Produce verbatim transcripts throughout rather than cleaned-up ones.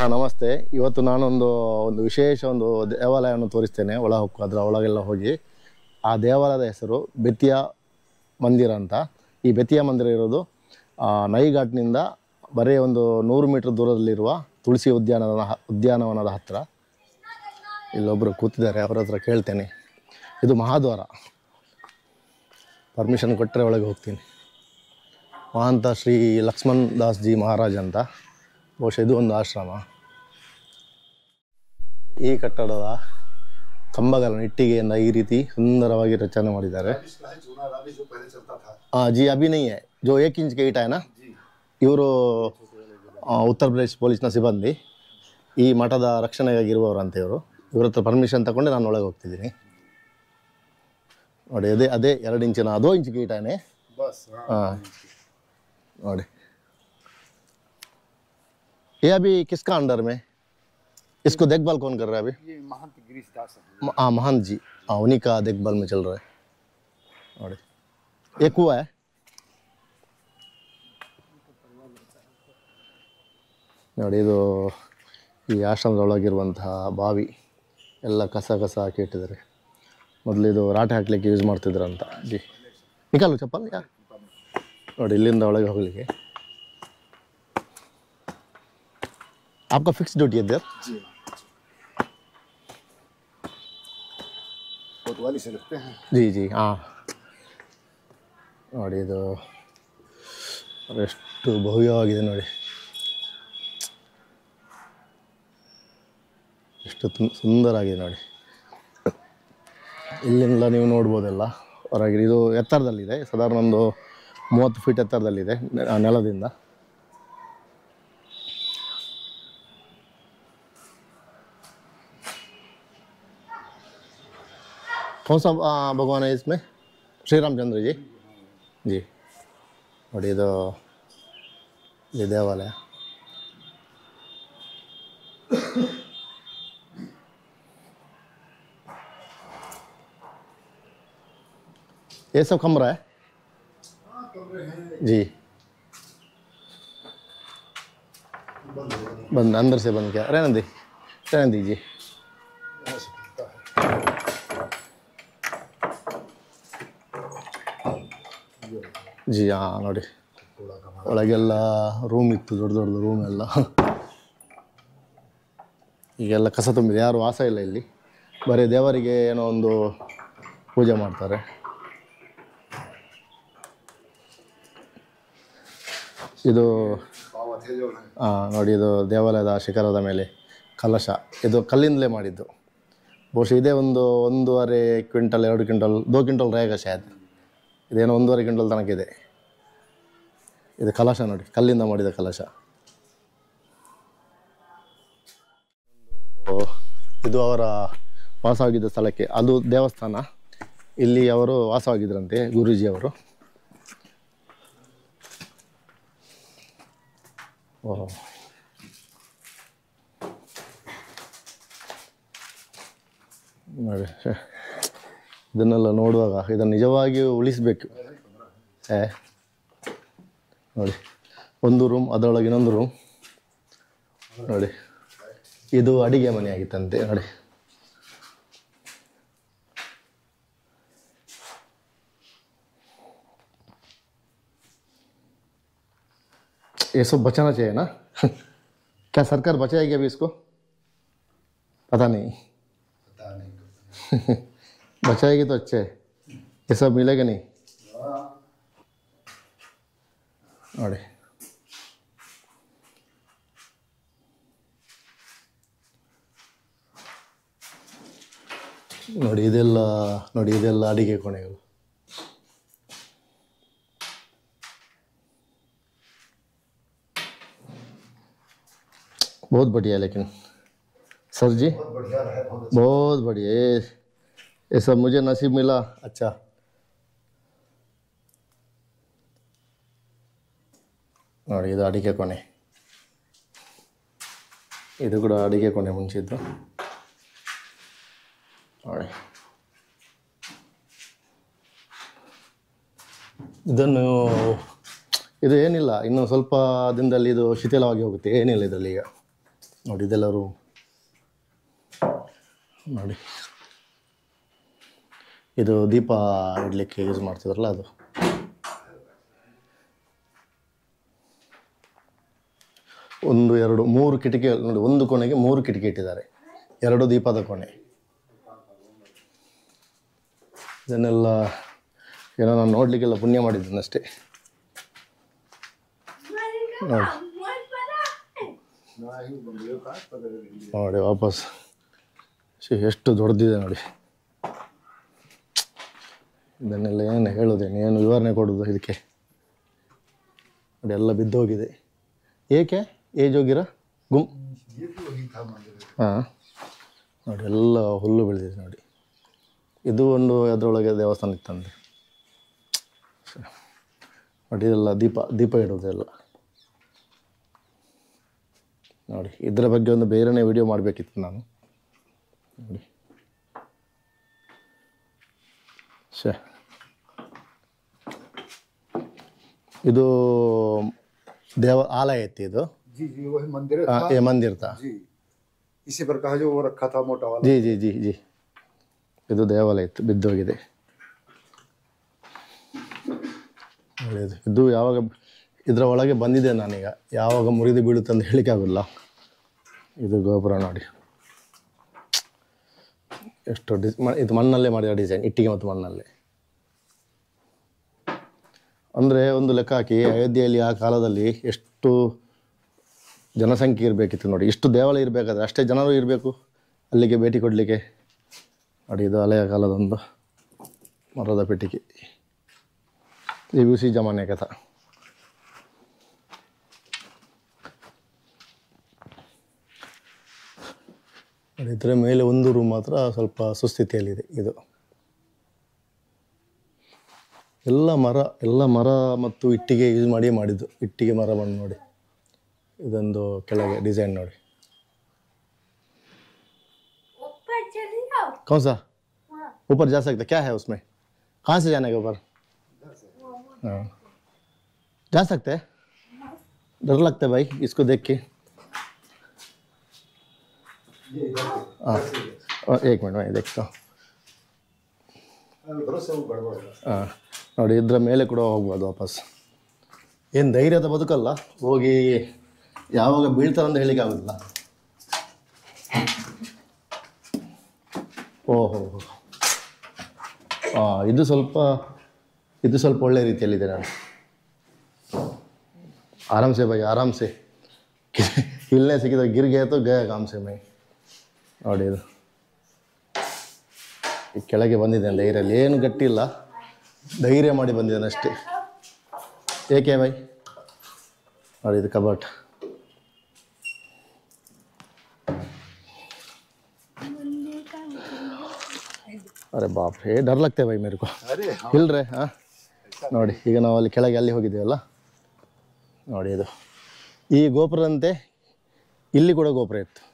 ಹಾಂ ನಮಸ್ತೆ. ಇವತ್ತು ನಾನೊಂದು ಒಂದು ವಿಶೇಷ ಒಂದು ದೇವಾಲಯವನ್ನು ತೋರಿಸ್ತೇನೆ. ಒಳ ಹೊಕ್ಕು ಅದರ ಒಳಗೆಲ್ಲ ಹೋಗಿ ಆ ದೇವಾಲಯದ ಹೆಸರು ಬೆತಿಯಾ ಮಂದಿರ ಅಂತ. ಈ ಬೆತಿಯಾ ಮಂದಿರ ಇರೋದು ನೈಘಾಟ್ನಿಂದ ಬರೀ ಒಂದು ನೂರು ಮೀಟ್ರ್ ದೂರದಲ್ಲಿರುವ ತುಳಸಿ ಉದ್ಯಾನದ ಉದ್ಯಾನವನದ ಹತ್ತಿರ. ಇಲ್ಲೊಬ್ಬರು ಕೂತಿದ್ದಾರೆ, ಅವರ ಹತ್ರ ಕೇಳ್ತೇನೆ. ಇದು ಮಹಾದ್ವಾರ. ಪರ್ಮಿಷನ್ ಕೊಟ್ಟರೆ ಒಳಗೆ ಹೋಗ್ತೀನಿ. ಮಹಾಂತ ಶ್ರೀ ಲಕ್ಷ್ಮಣ್ ದಾಸ್ ಜಿ ಮಹಾರಾಜ್ ಅಂತ. ಬಹುಶಃ ಇದು ಒಂದು ಆಶ್ರಮ. ಈ ಕಟ್ಟಡದ ಕಂಬಗಳನ್ನು ಇಟ್ಟಿಗೆಯಿಂದ ಈ ರೀತಿ ಸುಂದರವಾಗಿ ರಚನೆ ಮಾಡಿದ್ದಾರೆ. ಹಾಂ ಜಿ ಅಭಿ ನಹೀ ಹೈ ಜೋ ಏಕ್ ಇಂಚ್ ಕೆ ಈಟ ಹೈ ನಾ. ಇವರು ಉತ್ತರ ಪ್ರದೇಶ್ ಪೊಲೀಸ್ನ ಸಿಬ್ಬಂದಿ, ಈ ಮಠದ ರಕ್ಷಣೆಗಾಗಿರುವವರು ಅಂತ. ಇವರು ಇವ್ರ ಹತ್ರ ಪರ್ಮಿಷನ್ ತಗೊಂಡು ನಾನು ಒಳಗೆ ಹೋಗ್ತಿದ್ದೀನಿ. ನೋಡಿ ಅದೇ ಅದೇ ಎರಡು ಇಂಚಿನ ಅದೋ ಇಂಚ್ ಕೆ ಈಟ ಹೈ. ಹಾಂ ನೋಡಿ. ये अभी किसका अंडर में, इसको देखभाल कौन कर रहा है अभी? ये महंत गिरीश दास है। हाँ महंत जी, हाँ उन्हीं का देखभाल में चल रहा है. और एक हुआ है ನೋಡಿ. ಇದು ಈ ಆಶ್ರಮದೊಳಗಿರುವಂತಹ ಬಾವಿ ಎಲ್ಲ ಕಸ ಕಸ ಹಾಕಿ ಇಟ್ಟಿದ್ದಾರೆ. ಮೊದಲು ಇದು ರಾಟೆ ಹಾಕ್ಲಿಕ್ಕೆ ಯೂಸ್ ಮಾಡ್ತಿದ್ರಂತ. ಜಿ ನಿಕಾಲು ಚಪ್ಪಲ್ ಯಾ. ನೋಡಿ ಇಲ್ಲಿಂದ ಒಳಗೆ ಹೋಗಲಿಕ್ಕೆ. आपका फिक्स ड्यूटी है इधर? जी कोतवाली से लगते हैं। जी जी हाँ. ನೋಡಿ ಇದು ಎಷ್ಟು ಭವ್ಯವಾಗಿದೆ ನೋಡಿ. ಎಷ್ಟು ಸುಂದರ ಆಗಿದೆ ನೋಡಿ. ಇಲ್ಲಿಂದ ನೀವು ನೋಡ್ಬೋದೆಲ್ಲ ಹೊರಗೆ. ಇದು ಎತ್ತರದಲ್ಲಿದೆ, ಸಾಧಾರಣ ಒಂದು ಮೂವತ್ತು ಫೀಟ್ ಎತ್ತರದಲ್ಲಿದೆ ನೆಲದಿಂದ. कौन सा भगवान है इसमें? श्री रामचंद्र जी जी. ನೋಡಿ ಇದು ಈ ದೇವಾಲಯ. ये सब कमरा है जी. बंद अंदर से बंद किया. रहने दी रहने दीजिए. ಜಿ ಹಾಂ ನೋಡಿ, ಒಳಗೆಲ್ಲ ರೂಮ್ ಇತ್ತು, ದೊಡ್ಡ ದೊಡ್ಡದು ರೂಮ್ ಎಲ್ಲ. ಈಗೆಲ್ಲ ಕಸ ತುಂಬಿದೆ, ಯಾರು ವಾಸ ಇಲ್ಲ ಇಲ್ಲಿ. ಬರೀ ದೇವರಿಗೆ ಏನೋ ಒಂದು ಪೂಜೆ ಮಾಡ್ತಾರೆ. ಇದು ಹಾಂ ನೋಡಿ, ಇದು ದೇವಾಲಯದ ಶಿಖರದ ಮೇಲೆ ಕಲಶ. ಇದು ಕಲ್ಲಿಂದಲೇ ಮಾಡಿದ್ದು. ಬಹುಶಃ ಇದೇ ಒಂದು ಒಂದೂವರೆ ಕ್ವಿಂಟಲ್ ಎರಡು ಕ್ವಿಂಟಲ್ ದೋ ಕ್ವಿಂಟಲ್ ರೇಗ ಶಾಯದ್. ಇದೇನೋ ಒಂದೂವರೆ ಕ್ವಿಂಟಲ್ ತನಕ ಇದೆ. ಇದು ಕಲಶ ನೋಡಿ, ಕಲ್ಲಿಂದ ಮಾಡಿದ ಕಲಶ. ಇದು ಅವರ ವಾಸವಾಗಿದ್ದ ಸ್ಥಳಕ್ಕೆ, ಅದು ದೇವಸ್ಥಾನ. ಇಲ್ಲಿ ಅವರು ವಾಸವಾಗಿದ್ದರಂತೆ ಗುರೂಜಿ ಅವರು. ಓಹ್ ನೋಡಿ, ಇದನ್ನೆಲ್ಲ ನೋಡುವಾಗ ಇದನ್ನು ನಿಜವಾಗಿಯೂ ಉಳಿಸಬೇಕು. ಏ ನೋಡಿ, ಒಂದು ರೂಮ್, ಅದರೊಳಗೆ ಇನ್ನೊಂದು ರೂಮ್ ನೋಡಿ. ಇದು ಅಡಿಗೆ ಮನೆ ಆಗಿತ್ತಂತೆ ನೋಡಿ. ये सब बचाना चाहिए ना. क्या सरकार बचाएगी अभी इसको? पता नहीं. पता नहीं बचाएगी तो अच्छे, ये सब मिलेगा नहीं. ನೋಡಿ ನೋಡಿ ಇದೆಲ್ಲ ನೋಡಿ ಇದೆಲ್ಲ ಅಡಿಗೆ ಕೋಣೆಗಳು. बहुत बढ़िया है लेकिन सर जी, बहुत बढ़िया है, बहुत बहुत बढ़िया. ये ये सब मुझे नसीब मिला. अच्छा ನೋಡಿ, ಇದು ಅಡಿಗೆ ಕೋಣೆ. ಇದು ಕೂಡ ಅಡಿಗೆ ಕೋಣೆ ಮುಂಚಿದ್ದು ನೋಡಿ. ಇದನ್ನು ಇದು ಏನಿಲ್ಲ, ಇನ್ನು ಸ್ವಲ್ಪ ದಿನದಲ್ಲಿ ಇದು ಶಿಥಿಲವಾಗಿ ಹೋಗುತ್ತೆ. ಏನಿಲ್ಲ ಇದರಲ್ಲಿ ಈಗ. ನೋಡಿ ಇದೆಲ್ಲ ರೂಮ್ ನೋಡಿ. ಇದು ದೀಪ ಇಡಲಿಕ್ಕೆ ಯೂಸ್ ಮಾಡ್ತಿದ್ರಲ್ಲ ಅದು. ಒಂದು ಎರಡು ಮೂರು ಕಿಟಕಿ ನೋಡಿ, ಒಂದು ಕೋಣೆಗೆ ಮೂರು ಕಿಟಕಿ ಇಟ್ಟಿದ್ದಾರೆ, ಎರಡು ದೀಪದ ಕೋಣೆ. ಇದನ್ನೆಲ್ಲ ಏನೋ ನಾನು ನೋಡಲಿಕ್ಕೆಲ್ಲ ಪುಣ್ಯ ಮಾಡಿದ್ದೇನೆ ಅಷ್ಟೇ. ನೋಡಿ ನೋಡಿ ವಾಪಸ್ ಎಷ್ಟು ದೊಡ್ಡದಿದೆ ನೋಡಿ. ಇದನ್ನೆಲ್ಲ ಏನು ಹೇಳೋದೇನು, ಏನು ವಿವರಣೆ ಕೊಡೋದು ಇದಕ್ಕೆ. ನೋಡಿ ಎಲ್ಲ ಬಿದ್ದೋಗಿದೆ. ಏಕೆ ಏಜ್ ಹೋಗಿರ ಗುಮ್ ಹಾಂ ನೋಡಿ ಎಲ್ಲ ಹುಲ್ಲು ಬೆಳೆದಿದೆ ನೋಡಿ. ಇದು ಒಂದು ಅದರೊಳಗೆ ದೇವಸ್ಥಾನ ಇತ್ತಂತೆ ನೋಡಿ. ಇದೆಲ್ಲ ದೀಪ ದೀಪ ಇಡೋದೆಲ್ಲ ನೋಡಿ. ಇದರ ಬಗ್ಗೆ ಒಂದು ಬೇರೆಯೇ ವಿಡಿಯೋ ಮಾಡಬೇಕಿತ್ತು ನಾನು ನೋಡಿ. ಶೇ ಇದು देव आलय थी तो जी जी वही मंदिर हाँ, था। ये मंदिर था जी इसी पर कहा जो वो रखा था मोटा वाला। जी जी जी जी ಇದು ದೇವಾಲಯ ಇತ್ತು, ಬಿದ್ದೋಗಿದೆ. ಒಳ್ಳೆಯದು. ಇದು ಯಾವಾಗ ಇದರ ಒಳಗೆ ಬಂದಿದೆ ನಾನೀಗ, ಯಾವಾಗ ಮುರಿದು ಬೀಳುತ್ತೆ ಅಂತ ಹೇಳಿಕೆ ಆಗೋಲ್ಲ. ಇದು ಗೋಪುರ ನೋಡಿ ಎಷ್ಟು ಡಿಸ್ ಇದು ಮಣ್ಣಲ್ಲೇ ಮಾಡಿದ ಡಿಸೈನ್, ಇಟ್ಟಿಗೆ ಮತ್ತು ಮಣ್ಣಲ್ಲೇ. ಅಂದರೆ ಒಂದು ಲೆಕ್ಕ ಹಾಕಿ, ಅಯೋಧ್ಯೆಯಲ್ಲಿ ಆ ಕಾಲದಲ್ಲಿ ಎಷ್ಟು ಜನಸಂಖ್ಯೆ ಇರಬೇಕಿತ್ತು ನೋಡಿ. ಇಷ್ಟು ದೇವಾಲಯ ಇರಬೇಕಾದ್ರೆ ಅಷ್ಟೇ ಜನರು ಇರಬೇಕು ಅಲ್ಲಿಗೆ ಭೇಟಿ ಕೊಡಲಿಕ್ಕೆ ನೋಡಿ. ಇದು ಹಳೆಯ ಕಾಲದೊಂದು ಮರದ ಪೆಟ್ಟಿಗೆ, ये भी उसी जमाने का था. ಇದರ ಮೇಲೆ ಒಂದು ರೂಮ್ ಮಾತ್ರ ಸ್ವಲ್ಪ ಸುಸ್ಥಿತಿಯಲ್ಲಿದೆ. ಇದು ಎಲ್ಲ ಮರ ಎಲ್ಲ ಮರ ಮತ್ತು ಇಟ್ಟಿಗೆ ಯೂಸ್ ಮಾಡಿ ಮಾಡಿದ್ದು. ಇಟ್ಟಿಗೆ ಮರ ಬಂದು ನೋಡಿ, ಇದೊಂದು ಕೆಳಗೆ ಡಿಸೈನ್ ನೋಡಿ. कौन सा ऊपर जा सकते क्या है उसमें? कहाँ से जाने का ऊपर? हाँ जा सकते हैं. डर लगता है भाई इसको देख के. हाँ एक मिनट मैं देखता हूँ. ಹಾಂ ನೋಡಿ, ಇದ್ರ ಮೇಲೆ ಕೂಡ ಹೋಗ್ಬೋದು ವಾಪಸ್. ಏನು ಧೈರ್ಯದ ಬದುಕಲ್ಲ, ಹೋಗಿ ಯಾವಾಗ ಬೀಳ್ತಾರಂತ ಹೇಳಿಕ್ಕೆ ಆಗೋದಿಲ್ಲ. ಓಹೋ ಹಾಂ ಇದು ಸ್ವಲ್ಪ ಇದು ಸ್ವಲ್ಪ ಒಳ್ಳೆ ರೀತಿಯಲ್ಲಿದೆ. ನಾನು ಆರಾಮ್ಸೆ ಭಾई ಆರಾಮ್ಸೆ ಇಲ್ಲೇ ಸಿಕ್ಕಿದ ಗಿರ್ಗೆ ಆಯಿತು ಗಯ ಕಾಮ್ಸೆ ಮೈ ನೋಡಿ. ಇದು ಈ ಕೆಳಗೆ ಬಂದಿದ್ದೇನೆ ಧೈರ್ಯಲ್ಲಿ, ಏನು ಗಟ್ಟಿಲ್ಲ, ಧೈರ್ಯ ಮಾಡಿ ಬಂದಿದ್ದೇನೆ ಅಷ್ಟೇ. ಏಕೆ ಭಾई ನೋಡಿ, ಇದು ಕಬಾಟ್. ಅರೆ ಬಾಪ್ ರೇ ಡರ್ ಲಗ್ತೆ ಭಾई ಮೇರೆ ಕೋ. ಇಲ್ರೇ ಹಾಂ ನೋಡಿ, ಈಗ ನಾವು ಅಲ್ಲಿ ಕೆಳಗೆ ಅಲ್ಲಿ ಹೋಗಿದ್ದೀವಲ್ಲ ನೋಡಿ. ಇದು ಈ ಗೋಪುರದಂತೆ ಇಲ್ಲಿ ಕೂಡ ಗೋಪುರ ಇತ್ತು.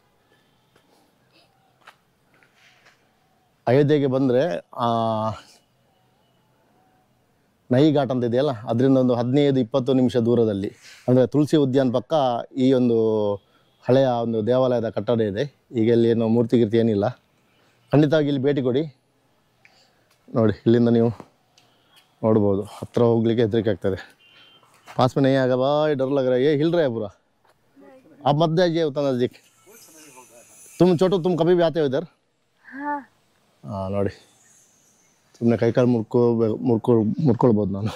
ಅಯೋಧ್ಯೆಗೆ ಬಂದರೆ ನೈ ಘಾಟ್ ಅಂತ ಇದೆಯಲ್ಲ, ಅದರಿಂದ ಒಂದು ಹದಿನೈದು ಇಪ್ಪತ್ತು ನಿಮಿಷ ದೂರದಲ್ಲಿ, ಅಂದರೆ ತುಳಸಿ ಉದ್ಯಾನ ಪಕ್ಕ ಈ ಒಂದು ಹಳೆಯ ಒಂದು ದೇವಾಲಯದ ಕಟ್ಟಡ ಇದೆ. ಈಗ ಇಲ್ಲಿ ಏನು ಮೂರ್ತಿ ಗೀರ್ತಿ ಏನಿಲ್ಲ. ಖಂಡಿತವಾಗಿ ಇಲ್ಲಿ ಭೇಟಿ ಕೊಡಿ ನೋಡಿ. ಇಲ್ಲಿಂದ ನೀವು ನೋಡ್ಬೋದು, ಹತ್ತಿರ ಹೋಗ್ಲಿಕ್ಕೆ ಹೆದರಿಕೆ ಆಗ್ತದೆ. पास में नहीं आएगा भाई, डर लग रहा है. ये हिल रहा है पूरा. आप मत जाइए उतना नज़दीक. तुम छोटू तुम कभी भी आते हो इधर? हाँ हाँ ನೋಡಿ, ಸುಮ್ಮನೆ ಕೈ ಕಾಲು ಮುರ್ಕೋ ಮುರ್ಕೊ ಮುರ್ಕೊಳ್ಬೋದು ನಾನು.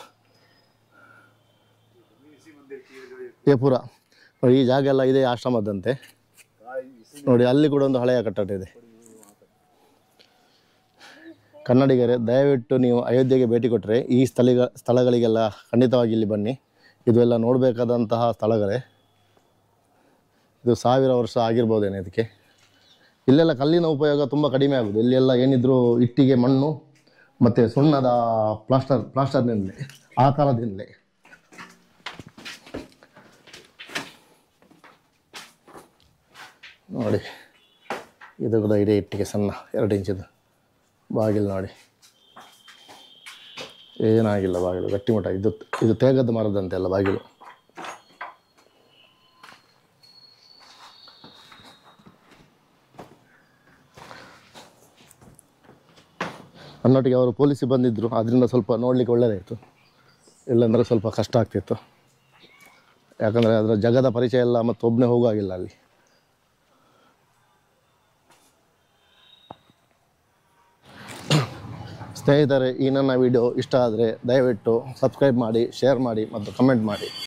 ಏ ಪೂರ ನೋಡಿ, ಈ ಜಾಗ ಎಲ್ಲ ಇದೆ ಆಶ್ರಮದಂತೆ ನೋಡಿ. ಅಲ್ಲಿ ಕೂಡ ಒಂದು ಹಳೆಯ ಕಟ್ಟಡ ಇದೆ. ಕನ್ನಡಿಗರೇ, ದಯವಿಟ್ಟು ನೀವು ಅಯೋಧ್ಯೆಗೆ ಭೇಟಿ ಕೊಟ್ಟರೆ ಈ ಸ್ಥಳಿಗ ಸ್ಥಳಗಳಿಗೆಲ್ಲ ಖಂಡಿತವಾಗಿ ಇಲ್ಲಿ ಬನ್ನಿ. ಇದು ಎಲ್ಲ ನೋಡಬೇಕಾದಂತಹ ಸ್ಥಳಗಳೇ. ಇದು ಸಾವಿರ ವರ್ಷ ಆಗಿರ್ಬೋದೇನೆ ಇದಕ್ಕೆ. ಇಲ್ಲೆಲ್ಲ ಕಲ್ಲಿನ ಉಪಯೋಗ ತುಂಬ ಕಡಿಮೆ ಆಗೋದು. ಇಲ್ಲೆಲ್ಲ ಏನಿದ್ರು ಇಟ್ಟಿಗೆ, ಮಣ್ಣು ಮತ್ತು ಸುಣ್ಣದ ಪ್ಲಾಸ್ಟರ್ ಪ್ಲಾಸ್ಟರ್ನಿಂದಲೇ, ಆ ಕಾಲದಿಂದಲೇ. ನೋಡಿ, ಇದು ಕೂಡ ಇಡೀ ಇಟ್ಟಿಗೆ ಸಣ್ಣ ಎರಡು ಇಂಚಿದು ಬಾಗಿಲು ನೋಡಿ. ಏನಾಗಿಲ್ಲ ಬಾಗಿಲು, ಗಟ್ಟಿಮುಟ್ಟ. ಇದು ಇದು ತೇಗದ ಮರದಂತೆ ಅಲ್ಲ ಬಾಗಿಲು. ನನ್ನೊಟ್ಟಿಗೆ ಅವರು ಪೊಲೀಸಿಗೆ ಬಂದಿದ್ದರು, ಅದರಿಂದ ಸ್ವಲ್ಪ ನೋಡಲಿಕ್ಕೆ ಒಳ್ಳೆಯದಾಯಿತು. ಇಲ್ಲಾಂದರೆ ಸ್ವಲ್ಪ ಕಷ್ಟ ಆಗ್ತಿತ್ತು. ಯಾಕಂದರೆ ಅದರ ಜಗದ ಪರಿಚಯ ಎಲ್ಲ ಮತ್ತು ಒಬ್ಬನೇ ಹೋಗುವಾಗಿಲ್ಲ ಅಲ್ಲಿ. ಸ್ನೇಹಿತರೆ, ಈ ನನ್ನ ವಿಡಿಯೋ ಇಷ್ಟ ಆದರೆ ದಯವಿಟ್ಟು ಸಬ್ಸ್ಕ್ರೈಬ್ ಮಾಡಿ, ಶೇರ್ ಮಾಡಿ ಮತ್ತು ಕಮೆಂಟ್ ಮಾಡಿ.